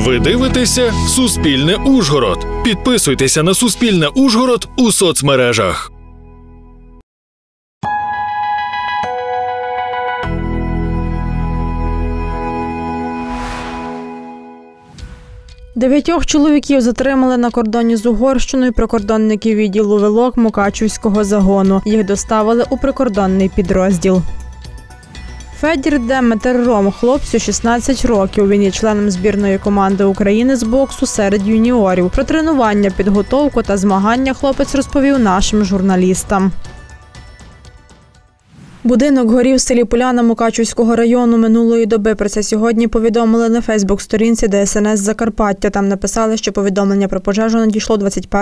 Ви дивитеся «Суспільне Ужгород». Підписуйтеся на «Суспільне Ужгород» у соцмережах. Дев'ятьох чоловіків затримали на кордоні з Угорщиною прикордонники відділу Вилок Мукачівського загону. Їх доставили у прикордонний підрозділ. Федір Деметер-Ром, хлопцю 16 років. Він є членом збірної команди України з боксу серед юніорів. Про тренування, підготовку та змагання хлопець розповів нашим журналістам. Будинок горів в селі Поляна Мукачівського району минулої доби. Про це сьогодні повідомили на Фейсбук-сторінці ДСНС Закарпаття. Там написали, що повідомлення про пожежу надійшло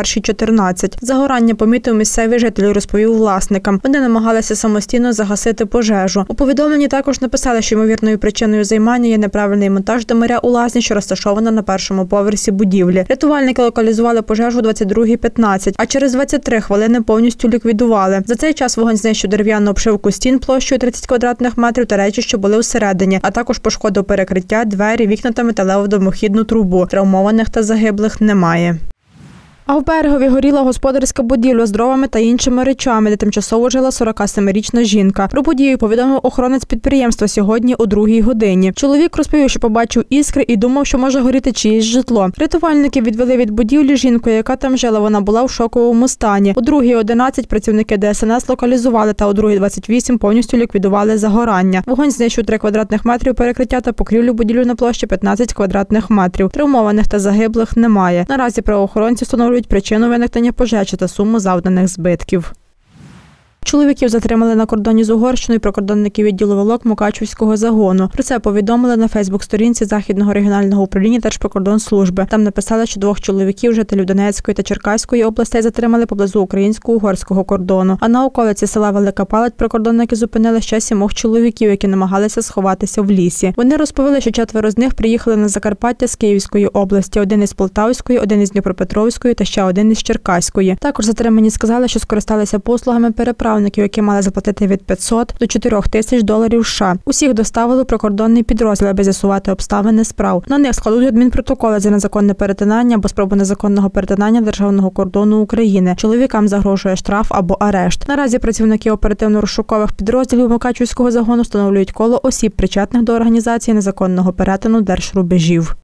21:14. Загорання помітив місцевий житель, розповів власникам. Вони намагалися самостійно загасити пожежу. У повідомленні також написали, що ймовірною причиною займання є неправильний монтаж димаря у лазні, що розташована на першому поверсі будівлі. Рятувальники локалізували пожежу о 22:15, а через 23 хвилини повністю ліквідували. За цей час вогонь знищив дерев'яну обшивку стін площею 30 квадратних метрів та речі, що були всередині, а також пошкодив перекриття, двері, вікна та металеву димохідну трубу. Травмованих та загиблих немає. А в Берегові горіла господарська будівля з дровами та іншими речами, де тимчасово жила 47-річна жінка. Про подію повідомив охоронець підприємства сьогодні о 2-й годині. Чоловік розповів, що побачив іскри і думав, що може горіти чиєсь житло. Рятувальники відвели від будівлі жінку, яка там жила. Вона була в шоковому стані. О 2:11 працівники ДСНС локалізували та о 2:28 повністю ліквідували загорання. Вогонь знищив 3 квадратних метрів перекриття та покрівлю будівлі на площі 15 квадратних метрів. Травмованих та загиблих немає. Наразі правоохоронці встановлюють причину виникнення пожежі та суму завданих збитків. Чоловіків затримали на кордоні з Угорщиною прикордонники відділу Вилок Мукачівського загону. Про це повідомили на Фейсбук-сторінці Західного регіонального управління Держприкордонслужби. Там написали, що 2 чоловіків, жителів Донецької та Черкаської областей, затримали поблизу українсько-угорського кордону. А на околиці села Велика Палать прикордонники зупинили ще 7 чоловіків, які намагалися сховатися в лісі. Вони розповіли, що 4 з них приїхали на Закарпаття з Київської області, 1 із Полтавської, 1 із Дніпропетровської та ще 1 із Черкаської. Також затримані сказали, що скористалися послугами переправників, які мали заплатити від $500 до $4000 США. Усіх доставили у прикордонний підрозділ, аби з'ясувати обставини справ. На них складуть адмінпротоколи за незаконне перетинання або спробу незаконного перетинання державного кордону України. Чоловікам загрожує штраф або арешт. Наразі працівники оперативно-розшукових підрозділів Мукачівського загону встановлюють коло осіб, причетних до організації незаконного перетину держрубежів.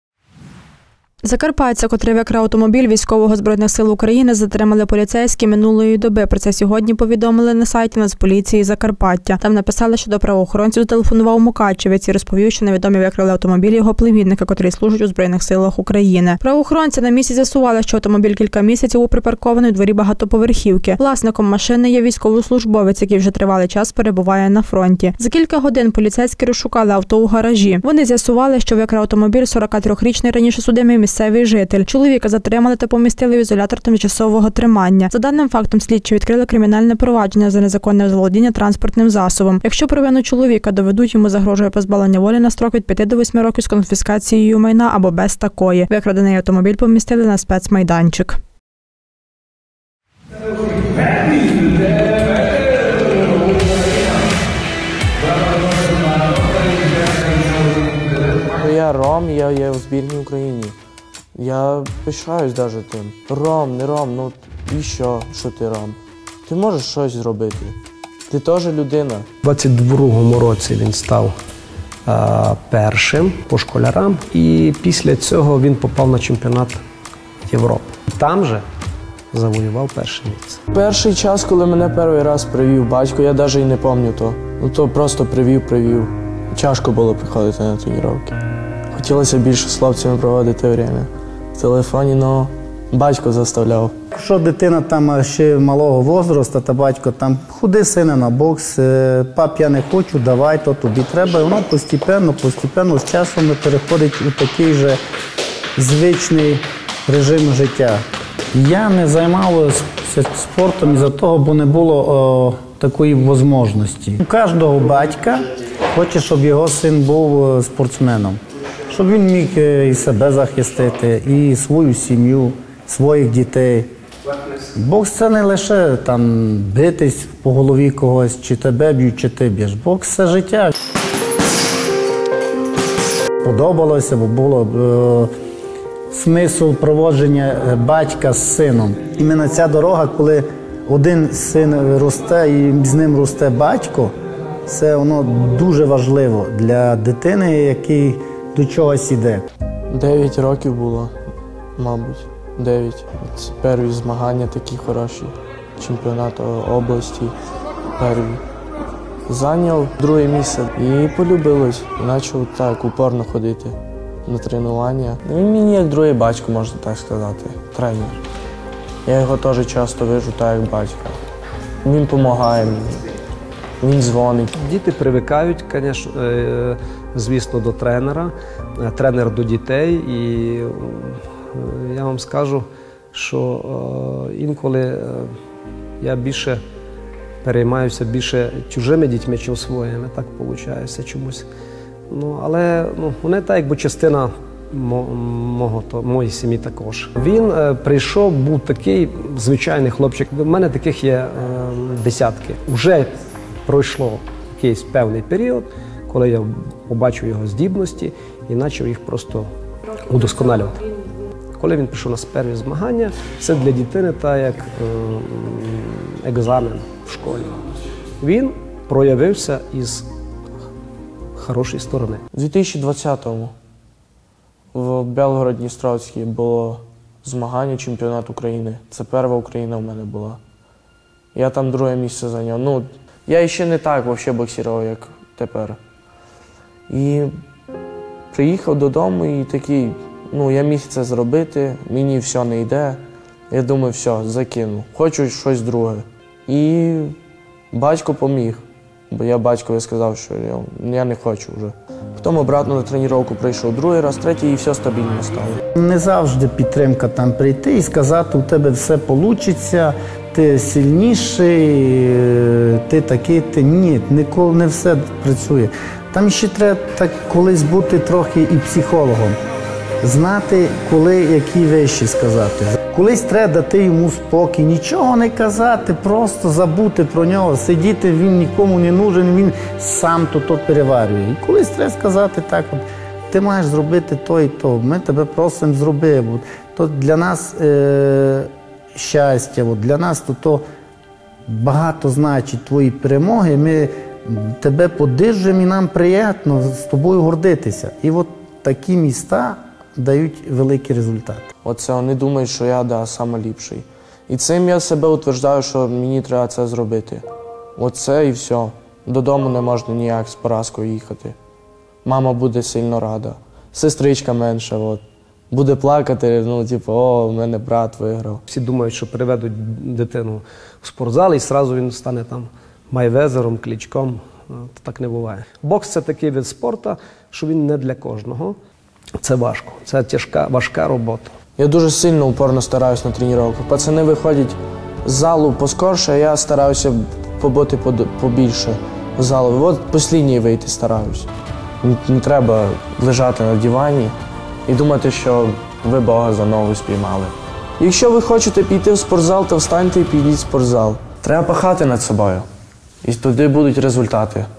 Закарпатця, котрий викрав автомобіль військового Збройних сил України, затримали поліцейські минулої доби. Про це сьогодні повідомили на сайті Нацполіції Закарпаття. Там написали, що до правоохоронців зателефонував мукачевець і розповів, що невідомі викрали автомобіль його племінника, котрий служить у Збройних силах України. Правоохоронці на місці з'ясували, що автомобіль кілька місяців був припаркований у дворі багатоповерхівки. Власником машини є військовослужбовець, який вже тривалий час перебуває на фронті. За кілька годин поліцейські розшукали авто у гаражі. Вони з'ясували, що викрав автомобіль 43-річний раніше судимий місцевий житель. Чоловіка затримали та помістили в ізолятор тимчасового тримання. За даним фактом слідчі відкрили кримінальне провадження за незаконне заволодіння транспортним засобом. Якщо провину чоловіка доведуть, йому загрожує позбавлення волі на строк від 5 до 8 років з конфіскацією майна або без такої. Викрадений автомобіль помістили на спецмайданчик. Я ром, я є у збірній Україні. Я пишаюсь навіть тим. Ром, не ром, ну і що ти ром? Ти можеш щось зробити. Ти теж людина. У 22-му році він став першим по школярам, і після цього він попав на чемпіонат Європи. Там же завоював перше місце. Перший час, коли мене перший раз привів батько, я навіть і не пам'ятаю то. Ну то просто привів. Тяжко було приходити на тренування. Хотілося більше з хлопцями проводити час. В телефоні, але батько заставляв. Якщо дитина там ще малого возрасту, та батько там ходи, сина, на бокс, пап, я не хочу, давай, то тобі треба. І воно постійно з часом переходить у такий же звичний режим життя. Я не займався спортом із-за того, бо не було такої можливості. У кожного батька хоче, щоб його син був спортсменом. Щоб він міг і себе захистити, і свою сім'ю, своїх дітей. Бокс – це не лише там битись по голові когось, чи тебе б'ють, чи ти б'єш. Бокс – це життя. Подобалося, бо було смисл проводження батька з сином. Іменно ця дорога, коли один син росте і з ним росте батько, це воно дуже важливо для дитини, який до чогось іде. 9 років було, мабуть. 9. Це перші змагання такі хороші. Чемпіонат області перший. Зайняв друге місце і полюбилось. Почав так упорно ходити на тренування. Він мені як другий батько, можна так сказати, тренер. Я його теж часто вижу так, як батька. Він допомагає мені, він дзвонить. Діти привикають, звісно, до тренера, тренер до дітей. І я вам скажу, що інколи я більше переймаюся чужими дітьми, чим своїми, так виходить чомусь. Але вони так, якби частина моєї сім'ї також. Він прийшов, був такий звичайний хлопчик. У мене таких є десятки. Вже пройшло якийсь певний період, коли я побачив його здібності і почав їх просто удосконалювати. Коли він прийшов на перші змагання, це для дитини так, як екзамен в школі. Він проявився із хорошої сторони. У 2020-му в Білгород-Дністровській було змагання чемпіонат України. Це перша Україна в мене була. Я там друге місце зайняв. Я ще не так взагалі боксував, як тепер. І приїхав додому і такий, я міг це зробити, мені все не йде. Я думаю, все, закину. Хочу щось друге. І батько поміг. Бо я батькові сказав, що я не хочу вже. Потім обратно на тренування прийшов другий раз, третій, і все стабільно стало. Не завжди підтримка там прийти і сказати, у тебе все вийде, ти сильніший, ти такий, ти ні, ніколи не все працює. Там ще треба так колись бути трохи і психологом. Знати, коли які речі сказати. Колись треба дати йому спокій, нічого не казати, просто забути про нього, сидіти, він нікому не нужен, він сам то переварює. І колись треба сказати так, ти маєш зробити то і то, ми тебе просимо зроби. То для нас щастя, для нас то багато значить твої перемоги, ми тебе поддержуємо і нам приємно з тобою гордитися. І такі міста дають великі результати. Оце вони думають, що я найліпший. І цим я себе утверджую, що мені треба це зробити. Оце і все. Додому не можна ніяк з поразкою їхати. Мама буде сильно рада. Сестричка менша, буде плакати, в мене брат виграв. Всі думають, що приведуть дитину в спортзал і одразу він стане там майвезером, клічком. Так не буває. Бокс – це такий вид спорту, що він не для кожного. Це важко, це важка робота. Я дуже сильно упорно стараюся на тренуваннях. Пацани виходять з залу поскорше, а я стараюся побути побільше в залу. Останній вийти стараюся. Не треба лежати на дивані і думати, що ви Бога за ногу спіймали. Якщо ви хочете піти в спортзал, то встаньте і підіть в спортзал. Треба пахати над собою. І тоді будуть результати.